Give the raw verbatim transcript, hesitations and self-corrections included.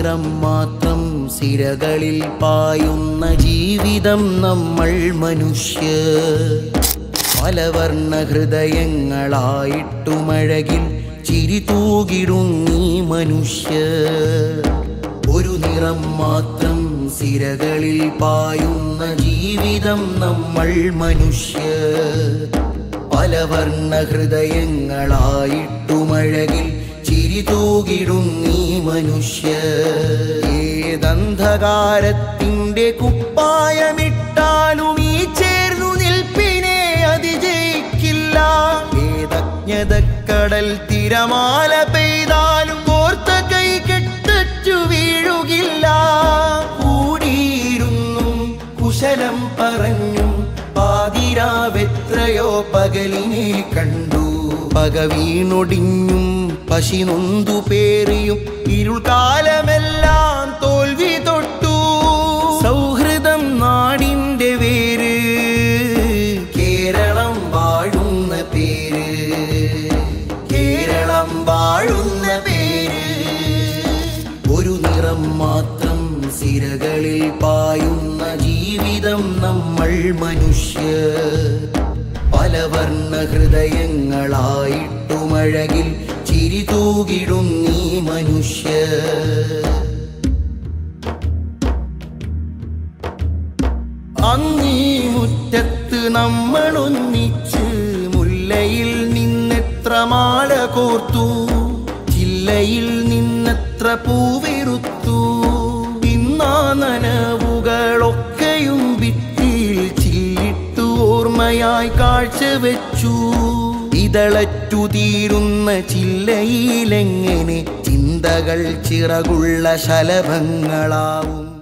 നിറം മാത്രം സിരകളിൽ പായുന്ന ജീവിതം നമ്മൾ മനുഷ്യർ. പലവർണ്ണ ഹൃദയങ്ങളായിട്ടുമഴകിൽ ചിരി തൂകിടുന്നീ മനുഷ്യർ. ഒരു നിറം മാത്രം സിരകളിൽ പായുന്ന ജീവിതം നമ്മൾ മനുഷ്യർ. പലവർണ്ണ ഹൃദയങ്ങളായിട്ടുമഴകിൽ ചിരി തൂകിടുന്നീ മനുഷ്യർ. ഏതന്ധകാരത്തിൻ്റെ കുപ്പായമിട്ടാലും ഈ ചേർന്നു നിൽപ്പിനെ അതിജയിക്കില്ല. ഏതജ്ഞതക്കടൽ തിരമാല പെയ്താലും കോർത്ത കൈ കെട്ടച്ചു വീഴുകില്ല. കൂടിയിരുന്നും കുശലം പറഞ്ഞും പാതിരാവെത്രയോ പകലിനെ കണ്ടു. പക വീണൊടിഞ്ഞും പശി നൊന്തു പേറിയും ഇരുൾക്കാലമെല്ലാം തോൽവി തൊട്ടു. സൗഹൃദം നാടിൻ്റെ വേര്, കേരളം വാഴുന്ന പേര്, കേരളം വാഴുന്ന പേര്. ഒരു നിറം മാത്രം സിരകളിൽ പായുന്ന ജീവിതം നമ്മൾ മനുഷ്യർ. പലവർണ്ണ ഹൃദയങ്ങളായിട്ടുമഴകിൽ ചിരി തൂകിടുന്നീ മനുഷ്യർ. അങ്ങീ മുറ്റത്ത് നമ്മളൊന്നിച്ച് മുല്ലയിൽ നിന്നെത്ര മാല കോർത്തു, ചില്ലയിൽ നിന്നെത്ര പൂവിറുത്തു. ഇന്നാ നനവുകളൊക്കെയും ഭിത്തിയിൽ ചില്ലിട്ടു ഓർമ്മയായി കാഴ്ചവെച്ചു. ഇതളറ്റു തീരുന്ന ചില്ലയിലെങ്ങനെ ചിന്തകൾ ചിറകുള്ള ശലഭങ്ങളാവും.